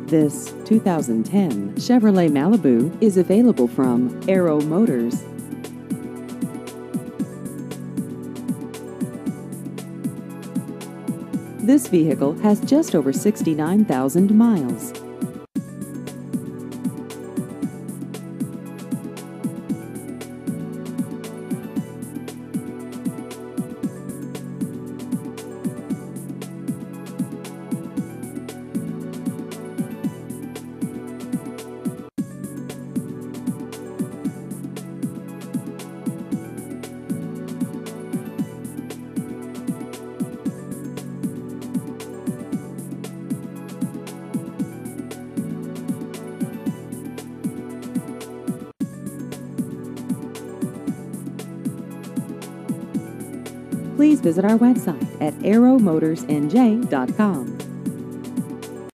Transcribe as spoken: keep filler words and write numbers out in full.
This two thousand ten Chevrolet Malibu is available from Arrow Motors. This vehicle has just over sixty-nine thousand miles. Please visit our website at arrow motors n j dot com.